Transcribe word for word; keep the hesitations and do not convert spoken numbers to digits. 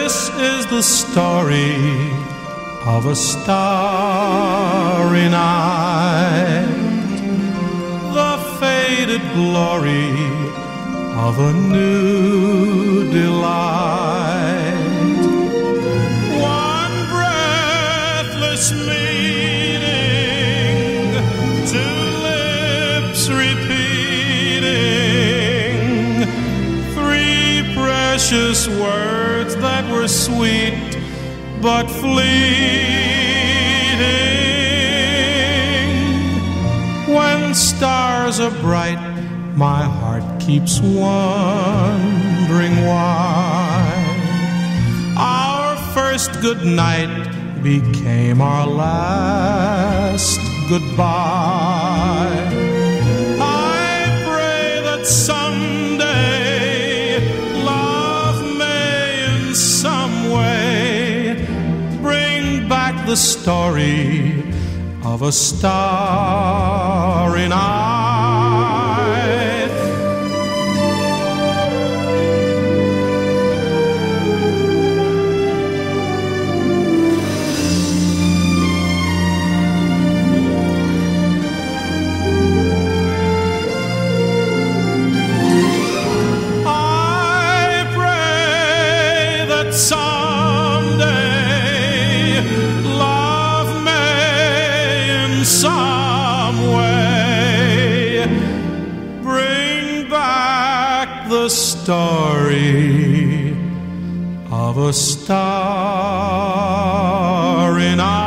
This is the story of a starry night, the faded glory of a new delight. One breathless meeting, two lips repeating, three precious words that were sweet but fleeting. When stars are bright, my heart keeps wondering why our first good night became our last goodbye. I pray that someday love may in some way bring back the story of a starry night. The story of a starry night.